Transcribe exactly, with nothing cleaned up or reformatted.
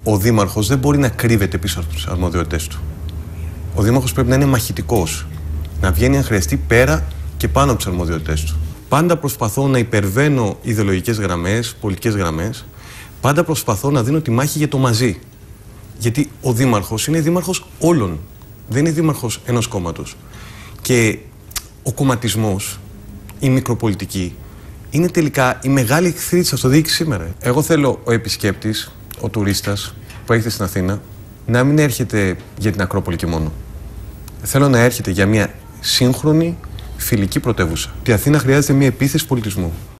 Ο δήμαρχος δεν μπορεί να κρύβεται πίσω από τις αρμοδιότητες του. Ο δήμαρχος πρέπει να είναι μαχητικός. Να βγαίνει αν χρειαστεί πέρα και πάνω από τις αρμοδιότητες του. Πάντα προσπαθώ να υπερβαίνω ιδεολογικές γραμμές, πολιτικές γραμμές. Πάντα προσπαθώ να δίνω τη μάχη για το μαζί. Γιατί ο δήμαρχος είναι δήμαρχος όλων. Δεν είναι δήμαρχος ενός κόμματος. Και ο κομματισμός, η μικροπολιτική, είναι τελικά η μεγάλη εχθρή της αυτοδιοίκησης σήμερα. Εγώ θέλω ο επισκέπτης, ο τουρίστας που έρχεται στην Αθήνα, να μην έρχεται για την Ακρόπολη και μόνο. Θέλω να έρχεται για μια σύγχρονη, φιλική πρωτεύουσα. Η Αθήνα χρειάζεται μια επίθεση πολιτισμού.